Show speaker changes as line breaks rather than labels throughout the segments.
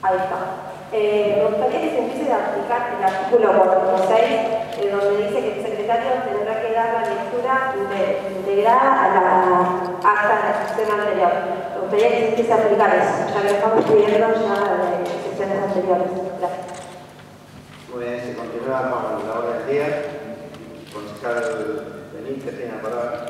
Ahí está. Me gustaría que se empiece a aplicar el artículo 46, donde dice que el secretario tendrá que dar la lectura integrada a la acta de la sesión anterior. Me gustaría que se empiece a aplicar eso, ya que lo estamos pidiendo ya de sesiones anteriores. Gracias.
Muy bien, se continúa con la orden del día. Concejal Benítez tiene la palabra.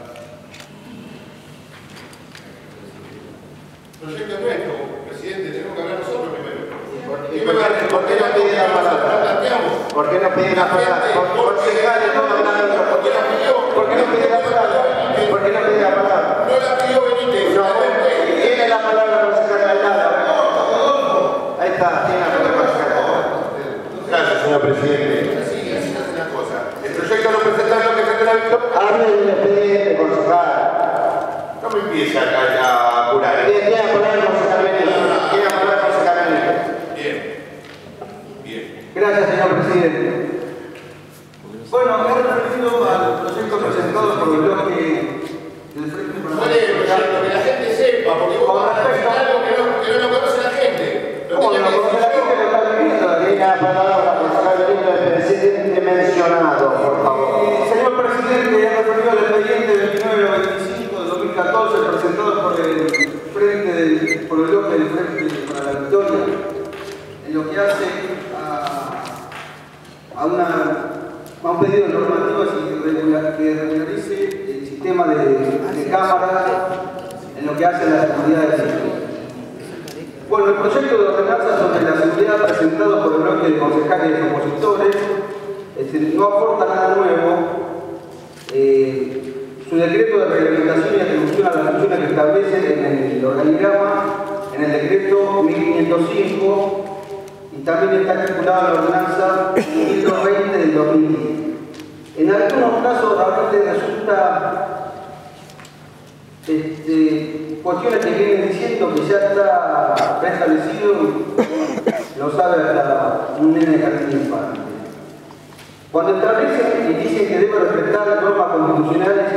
Proyecto nuestro, presidente, tenemos que hablar nosotros primero.
¿Por qué no pide la palabra? ¿Por qué no pide la palabra? Concejales no hablan. ¿Por qué no pide la palabra? ¿Por qué no pide la palabra?
No la pidió Benítez.
No, tiene la palabra concejal al lado. Ahí está, tiene la palabra concejal.
Gracias, señor presidente. Así se hacen las cosas. El proyecto lo presentaron que se ha visto.
Hable del expediente, concejal.
No me empiece a apurar.
Tiene la palabra concejal Benítez. Tiene la palabra concejal Benítez.
Bien. Bien.
Gracias, señor presidente. Bueno, he referido al proyecto presentado por el bloque del Frente
¿Cuál es el proyecto? Que la gente sepa, porque vos vas a decir algo que no lo conoce la gente.
¿Cómo no lo conoce la gente que está viviendo? Tiene la palabra concejal Benítez, el presidente mencionado, por favor.
Señor presidente, he referido al expediente 2925 de 2014 presentado por el bloque del Frente para la Victoria, en lo que hace a un pedido de normativas que regularice el sistema de cámaras en lo que hace a la seguridad del sistema. Bueno, el proyecto de ordenanza sobre la seguridad presentado por el bloque de concejales y opositores no aporta nada nuevo. Su decreto de reglamentación y atribución a las funciones que establece en el organigrama, en el decreto 1505, y también está articulada la ordenanza 120 del 2010. En algunos casos realmente resulta cuestiones que vienen diciendo que ya está preestablecido, lo sabe hasta un nene de jardín de infantes. Cuando establecen y dicen que debe respetar normas constitucionales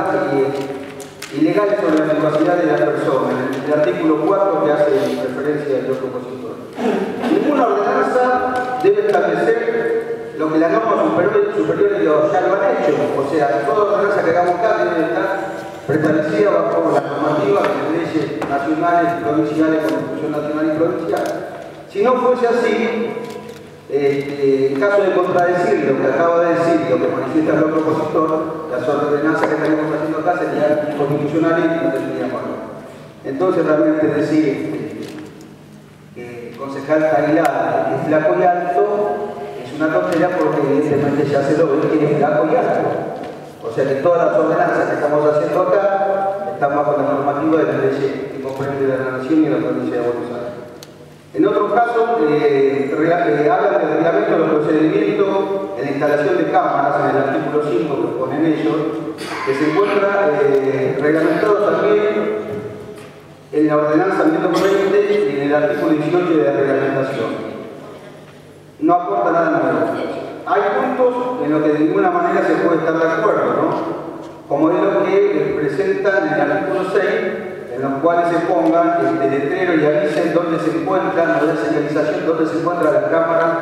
y legales sobre la privacidad de las personas, el artículo 4 que hace referencia al bloque opositor. Ninguna ordenanza debe establecer lo que las normas superiores ya lo han hecho. O sea, toda ordenanza que hagamos acá debe estar preestablecida bajo la normativa de leyes nacionales, provinciales, Constitución nacional y provincial. Si no fuese así, en caso de contradecir lo que acabo de decir, lo que manifiesta el bloque opositor, las ordenanzas que estaríamos haciendo acá serían inconstitucionales y no tendríamos valor. Entonces, realmente decir que el concejal Aguilar es flaco y alto es una tontería, porque evidentemente ya se lo ve que es flaco y alto. O sea que todas las ordenanzas que estamos haciendo acá están bajo la normativa de la ley que comprende la Nación y la provincia de Buenos Aires. En otros casos, hablan del reglamento de los procedimientos en la instalación de cámaras, en el artículo 5 que ponen ellos, que se encuentra reglamentado también en la ordenanza 120 y en el artículo 18 de la reglamentación. No aporta nada nuevo. Hay puntos en los que de ninguna manera se puede estar de acuerdo, ¿no? Como es lo que presentan en el artículo 6, en los cuales se pongan el letrero y avisen dónde se encuentran, o de señalización, dónde se encuentra la cámara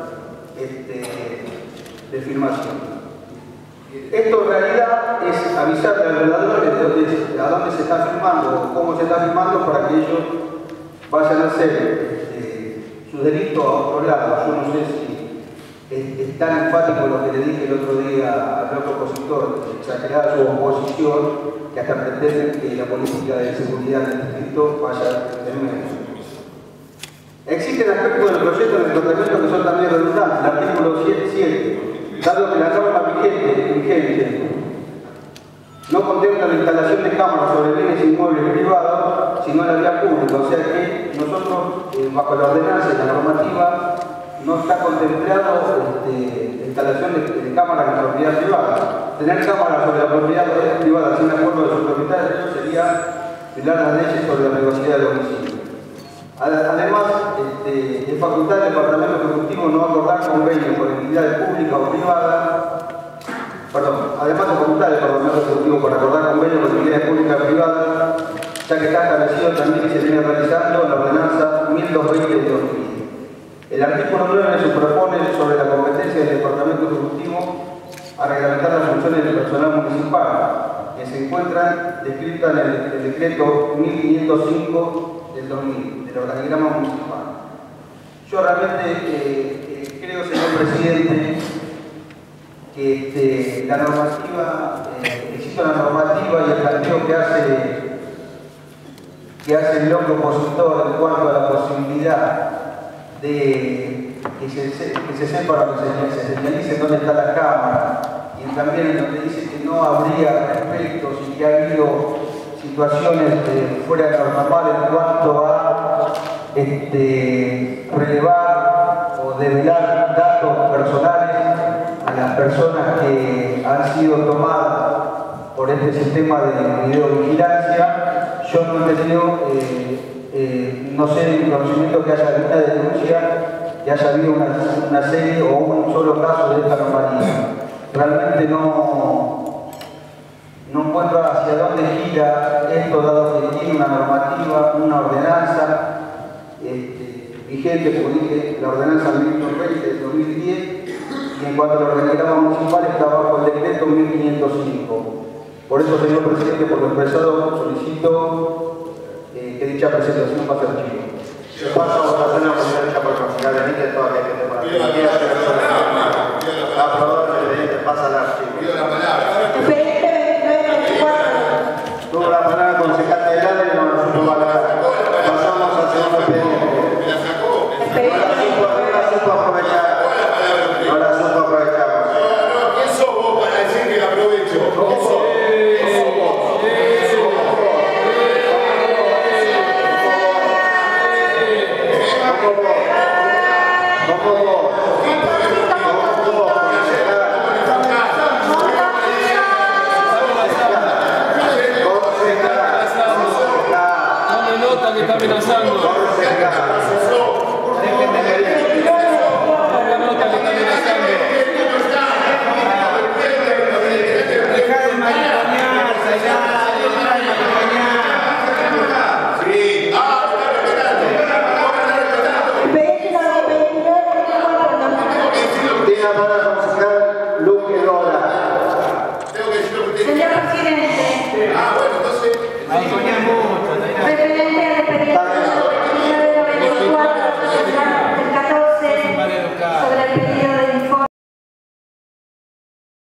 de filmación. Esto en realidad es avisarle al velador a dónde se está filmando o cómo se está filmando para que ellos vayan a hacer su delito a otro lado. Yo no sé si es tan enfático lo que le dije el otro día al bloque opositor, exagerada su oposición, que hasta pretenden que la política de seguridad del distrito vaya en menos. Existen aspectos del proyecto en el tratamiento que son también redundantes. El artículo 7, dado que la norma vigente no contempla la instalación de cámaras sobre bienes inmuebles privados, sino en la vía pública. O sea que nosotros, bajo la ordenanza y la normativa, no está contemplado la instalación de cámaras en propiedad privada. Tener cámaras sobre la propiedad privada sin acuerdo de su propietario sería violar las leyes sobre la privacidad del domicilio. Además, es facultad del Departamento Ejecutivo no acordar convenios con entidades públicas o privadas. Además es facultad del Departamento Ejecutivo para acordar convenios con entidades públicas o privadas, ya que está establecido también que se viene realizando la ordenanza 1220 de 2010. El artículo 9 se propone sobre la competencia del Departamento Ejecutivo a reglamentar las funciones del personal municipal, que se encuentran descritas en el decreto 1505 del 2000, del organigrama municipal. Yo realmente creo, señor presidente, que la normativa, existe una normativa y el planteo que hace el bloque opositor en cuanto a la posibilidad de que se sepa, que se señalice dónde está la Cámara, y también donde dice que no habría respectos y que ha habido situaciones fuera de lo normal en cuanto a relevar o develar datos personales a las personas que han sido tomadas por este sistema de videovigilancia. Yo no he tenido, no sé, el conocimiento que haya habido una denuncia, que haya habido una serie o un solo caso de esta normativa. Realmente no encuentro hacia dónde gira esto, dado que tiene una normativa, una ordenanza vigente, como dije, la ordenanza 1520 del 2010, y en cuanto al organigrama municipal está bajo el decreto 1505. Por eso, señor presidente, por lo expresado, solicito que dicha presentación pase al archivo.
Paso a votación a la moción hecha por el concejal Benítez, toda la gente para la favor del presidente pasa al archivo. Tuvo la palabra el concejal de Lala y no nos supo valorar. Pasamos al segundo expediente. No la supo aprovechar. No la supo aprovechar.
¿Quién sos vos para decir que la aprovecho?
Está amenazando.
Señor presidente.
Bueno, entonces.